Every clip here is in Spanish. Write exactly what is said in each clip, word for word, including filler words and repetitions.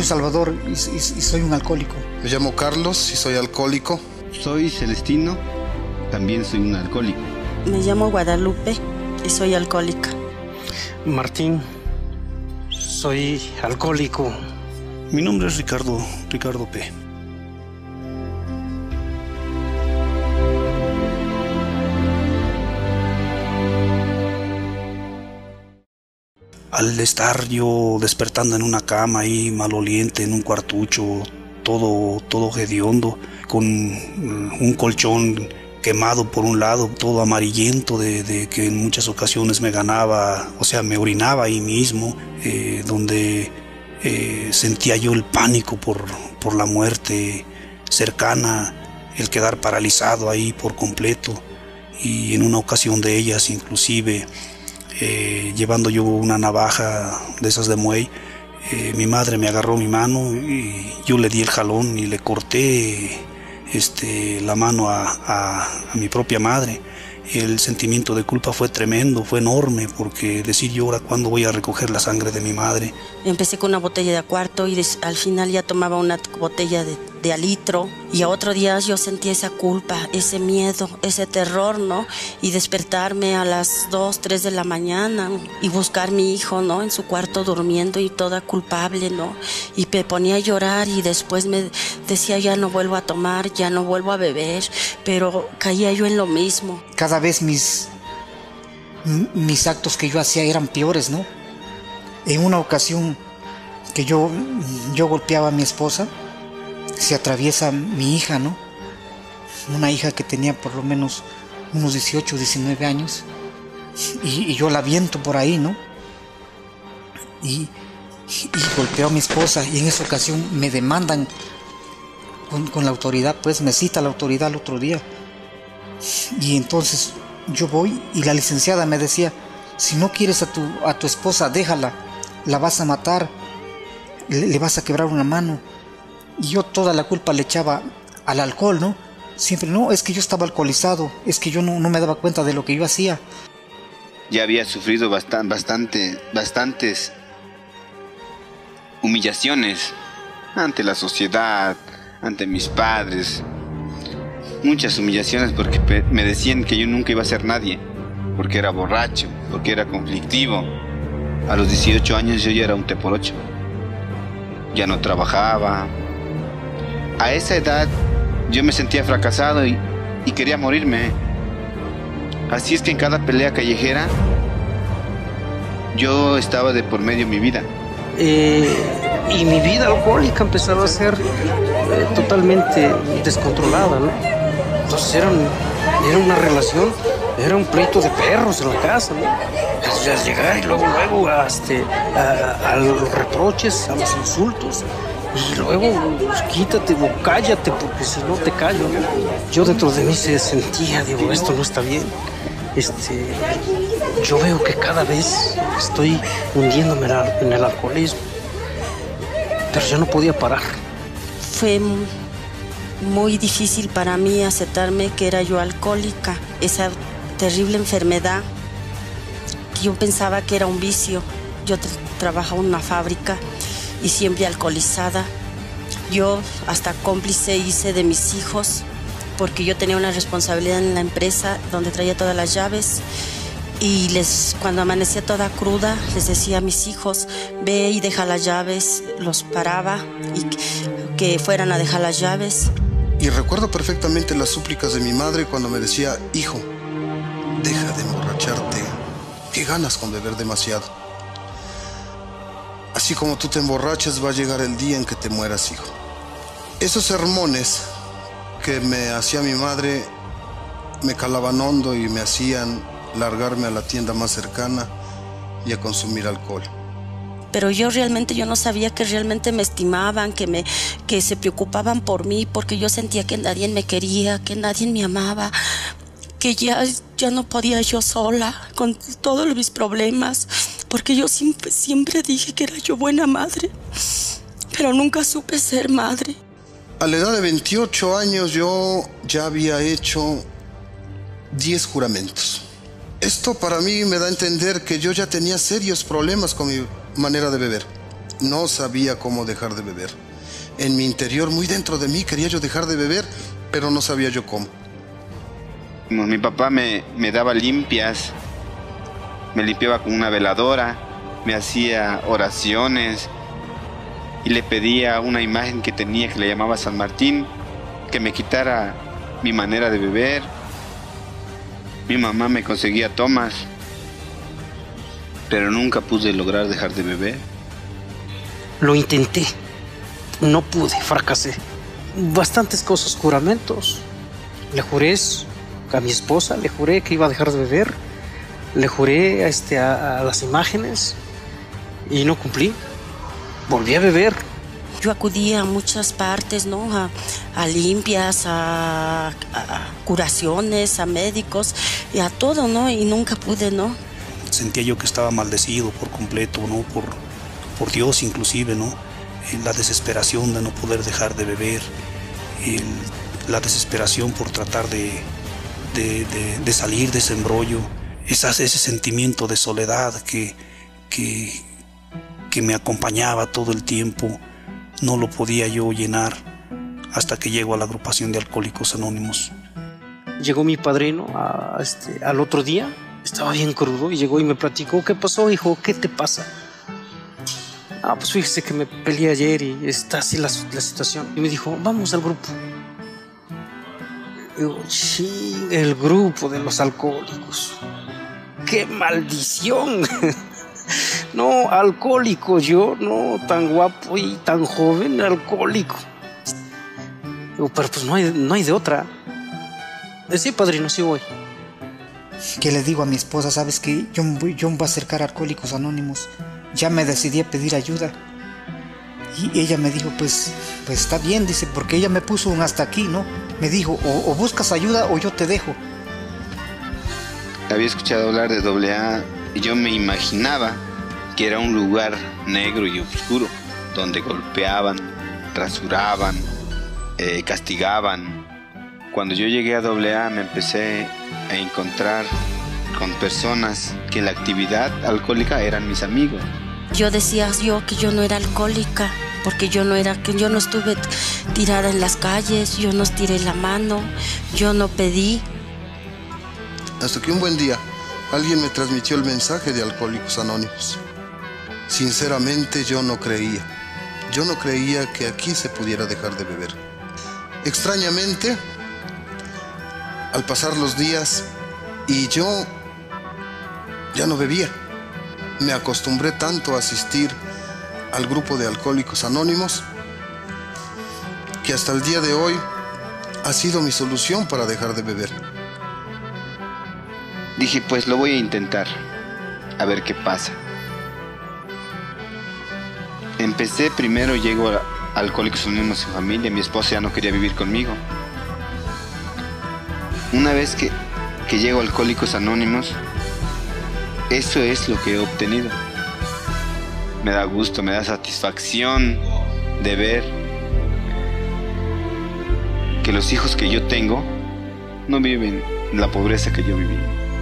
Salvador y, y, y soy un alcohólico. Me llamo Carlos y soy alcohólico. Soy Celestino, también soy un alcohólico. Me llamo Guadalupe y soy alcohólica. Martín, soy alcohólico. Mi nombre es Ricardo, Ricardo P. Al estar yo despertando en una cama ahí maloliente, en un cuartucho, todo, todo hediondo, con un colchón quemado por un lado, todo amarillento, de, de que en muchas ocasiones me ganaba, o sea, me orinaba ahí mismo, eh, donde eh, sentía yo el pánico por, por la muerte cercana, el quedar paralizado ahí por completo, y en una ocasión de ellas inclusive, Eh, llevando yo una navaja de esas de muey, eh, mi madre me agarró mi mano y yo le di el jalón y le corté este, la mano a, a, a mi propia madre. El sentimiento de culpa fue tremendo, fue enorme, porque decir yo ahora cuándo voy a recoger la sangre de mi madre. Empecé con una botella de a cuarto y des, al final ya tomaba una botella de, de a litro, y a otro día yo sentía esa culpa, ese miedo, ese terror, ¿no? Y despertarme a las dos, tres de la mañana y buscar a mi hijo, ¿no? En su cuarto durmiendo y toda culpable, ¿no? Y me ponía a llorar y después me decía ya no vuelvo a tomar, ya no vuelvo a beber, pero caía yo en lo mismo. Cada vez mis, mis actos que yo hacía eran peores, ¿no? En una ocasión que yo, yo golpeaba a mi esposa, se atraviesa mi hija, ¿no? Una hija que tenía por lo menos unos dieciocho, diecinueve años, y, y yo la aviento por ahí, ¿no? Y, y golpeo a mi esposa, y en esa ocasión me demandan con, con la autoridad, pues me cita la autoridad el otro día. Y entonces yo voy y la licenciada me decía, si no quieres a tu, a tu esposa, déjala, la vas a matar, le, le vas a quebrar una mano. Y yo toda la culpa le echaba al alcohol, ¿no? Siempre, no, es que yo estaba alcoholizado, es que yo no, no me daba cuenta de lo que yo hacía. Ya había sufrido bastante, bastante, bastantes humillaciones ante la sociedad, ante mis padres. Muchas humillaciones porque me decían que yo nunca iba a ser nadie, porque era borracho, porque era conflictivo. A los dieciocho años yo ya era un te por ocho. Ya no trabajaba. A esa edad yo me sentía fracasado y, y quería morirme. Así es que en cada pelea callejera yo estaba de por medio mi vida. Eh, y mi vida alcohólica empezaba a ser eh, totalmente descontrolada, ¿no? Entonces era, un, era una relación, era un pleito de perros en la casa, ¿no? Al llegar y luego, luego a, este, a, a los reproches, a los insultos. Y luego, pues, quítate o cállate, porque si no te callo, ¿no? Yo dentro de mí se sentía, digo, esto no está bien. Este, yo veo que cada vez estoy hundiéndome en el alcoholismo, pero yo no podía parar. Fue muy difícil para mí aceptarme que era yo alcohólica, esa terrible enfermedad que yo pensaba que era un vicio. Yo tra trabajaba en una fábrica y siempre alcoholizada. Yo hasta cómplice hice de mis hijos, porque yo tenía una responsabilidad en la empresa donde traía todas las llaves, y les, cuando amanecía toda cruda, les decía a mis hijos, ve y deja las llaves, los paraba y que, que fueran a dejar las llaves. Y recuerdo perfectamente las súplicas de mi madre cuando me decía, hijo, deja de emborracharte, qué ganas con beber demasiado. Así como tú te emborrachas, va a llegar el día en que te mueras, hijo. Esos sermones que me hacía mi madre me calaban hondo y me hacían largarme a la tienda más cercana y a consumir alcohol. Pero yo realmente yo no sabía que realmente me estimaban, que, me, que se preocupaban por mí, porque yo sentía que nadie me quería, que nadie me amaba, que ya, ya no podía yo sola con todos mis problemas, porque yo siempre, siempre dije que era yo buena madre, pero nunca supe ser madre. A la edad de veintiocho años yo ya había hecho diez juramentos. Esto para mí me da a entender que yo ya tenía serios problemas con mi manera de beber. no sabía cómo dejar de beber. En mi interior, muy dentro de mí, quería yo dejar de beber, pero no sabía yo cómo. Mi papá me, me daba limpias, me limpiaba con una veladora, me hacía oraciones y le pedía una imagen que tenía que le llamaba San Martín, que me quitara mi manera de beber. Mi mamá me conseguía tomas, pero nunca pude lograr dejar de beber. Lo intenté, no pude, fracasé. Bastantes cosas, juramentos. Le juré a mi esposa, le juré que iba a dejar de beber, le juré a, este, a, a las imágenes y no cumplí. Volví a beber. Yo acudía a muchas partes, ¿no? A, a limpias, a, a curaciones, a médicos y a todo, ¿no? Y nunca pude, ¿no? Sentía yo que estaba maldecido por completo, ¿no? Por, por Dios inclusive, ¿no? La desesperación de no poder dejar de beber, el, la desesperación por tratar de, de, de, de salir de ese embrollo, esas, ese sentimiento de soledad que, que, que me acompañaba todo el tiempo. No lo podía yo llenar hasta que llego a la agrupación de Alcohólicos Anónimos. Llegó mi padrino a, este, al otro día, estaba bien crudo y llegó y me platicó: ¿qué pasó, hijo? ¿Qué te pasa? Ah, pues fíjese que me peleé ayer y está así la, la situación. Y me dijo: vamos al grupo. Y digo: sí, el grupo de los alcohólicos. ¡Qué maldición! No, alcohólico yo, no, tan guapo y tan joven, alcohólico. Digo: pero pues no hay, no hay de otra. Sí, padrino, sí voy. Que le digo a mi esposa: sabes que yo, yo me voy a acercar a Alcohólicos Anónimos. Ya me decidí a pedir ayuda. Y ella me dijo: pues, pues está bien, dice, porque ella me puso un hasta aquí, ¿no? Me dijo: o, o buscas ayuda o yo te dejo. Había escuchado hablar de doble A y yo me imaginaba que era un lugar negro y oscuro, donde golpeaban, rasuraban, eh, castigaban. Cuando yo llegué a doble A me empecé a encontrar con personas que en la actividad alcohólica eran mis amigos. Yo decía yo que yo no era alcohólica, porque yo no era, que yo no estuve tirada en las calles, yo no tiré la mano, yo no pedí. Hasta que un buen día alguien me transmitió el mensaje de Alcohólicos Anónimos. Sinceramente yo no creía. Yo no creía que aquí se pudiera dejar de beber. Extrañamente, al pasar los días y yo ya no bebía, me acostumbré tanto a asistir al grupo de Alcohólicos Anónimos que hasta el día de hoy ha sido mi solución para dejar de beber. Dije: pues lo voy a intentar, a ver qué pasa. Empecé primero, llego a Alcohólicos Anónimos en familia, mi esposa ya no quería vivir conmigo. Una vez que, que llego a Alcohólicos Anónimos, eso es lo que he obtenido. Me da gusto, me da satisfacción de ver que los hijos que yo tengo no viven la pobreza que yo viví.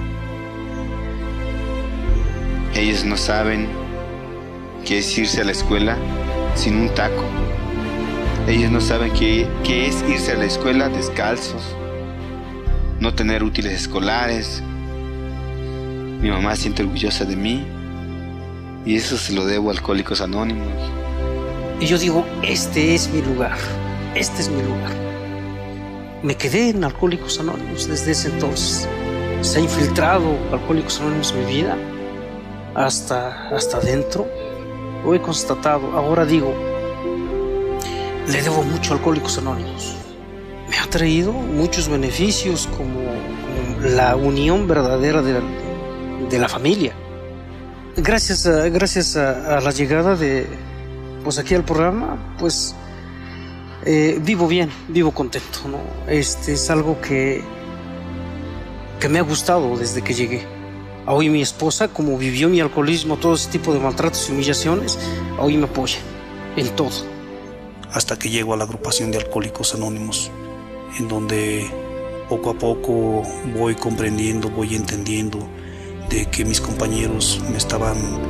Ellos no saben qué es irse a la escuela sin un taco. Ellos no saben qué, qué es irse a la escuela descalzos, no tener útiles escolares. Mi mamá se siente orgullosa de mí y eso se lo debo a Alcohólicos Anónimos. Y yo digo: este es mi lugar, este es mi lugar. Me quedé en Alcohólicos Anónimos desde ese entonces. Se ha infiltrado Alcohólicos Anónimos en mi vida hasta, hasta adentro. Lo he constatado. Ahora digo: le debo mucho a Alcohólicos Anónimos. Me ha traído muchos beneficios, como, como la unión verdadera de la, de la familia. Gracias a, gracias a, a la llegada de, pues aquí al programa, pues eh, vivo bien, vivo contento, ¿no? Este es algo que, que me ha gustado desde que llegué. Hoy mi esposa, como vivió mi alcoholismo, todo ese tipo de maltratos y humillaciones, hoy me apoya en todo. Hasta que llego a la agrupación de Alcohólicos Anónimos, en donde poco a poco voy comprendiendo, voy entendiendo de que mis compañeros me estaban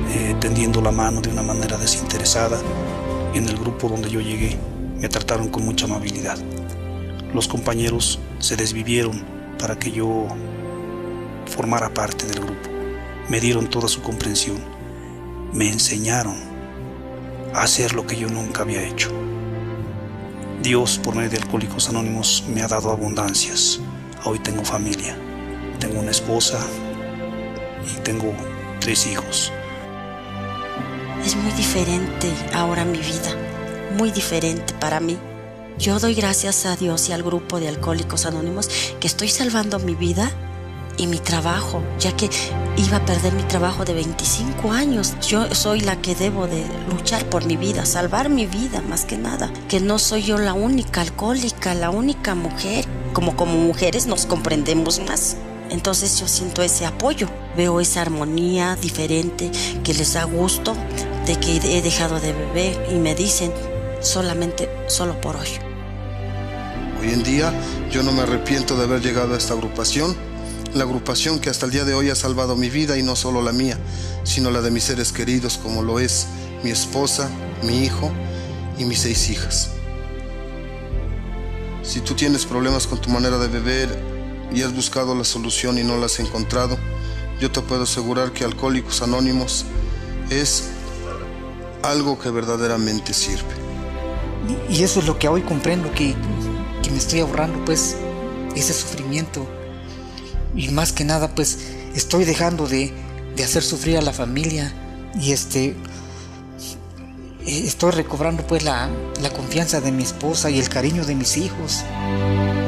eh, tendiendo la mano de una manera desinteresada. En el grupo donde yo llegué me trataron con mucha amabilidad. Los compañeros se desvivieron para que yo formara parte del grupo. Me dieron toda su comprensión. Me enseñaron a hacer lo que yo nunca había hecho. Dios, por medio de Alcohólicos Anónimos, me ha dado abundancias. Hoy tengo familia, tengo una esposa y tengo tres hijos. Es muy diferente ahora mi vida, muy diferente para mí. Yo doy gracias a Dios y al grupo de Alcohólicos Anónimos que estoy salvando mi vida y mi trabajo, ya que iba a perder mi trabajo de veinticinco años. Yo soy la que debo de luchar por mi vida, salvar mi vida más que nada. Que no soy yo la única alcohólica, la única mujer. Como como mujeres nos comprendemos más. Entonces yo siento ese apoyo, veo esa armonía diferente que les da gusto de que he dejado de beber y me dicen solamente, solo por hoy. Hoy en día yo no me arrepiento de haber llegado a esta agrupación, la agrupación que hasta el día de hoy ha salvado mi vida y no solo la mía, sino la de mis seres queridos como lo es mi esposa, mi hijo y mis seis hijas. Si tú tienes problemas con tu manera de beber y has buscado la solución y no la has encontrado, yo te puedo asegurar que Alcohólicos Anónimos es algo que verdaderamente sirve. Y eso es lo que hoy comprendo, que, que me estoy ahorrando pues ese sufrimiento. Y más que nada pues estoy dejando de, de hacer sufrir a la familia y este estoy recobrando pues la, la confianza de mi esposa y el cariño de mis hijos.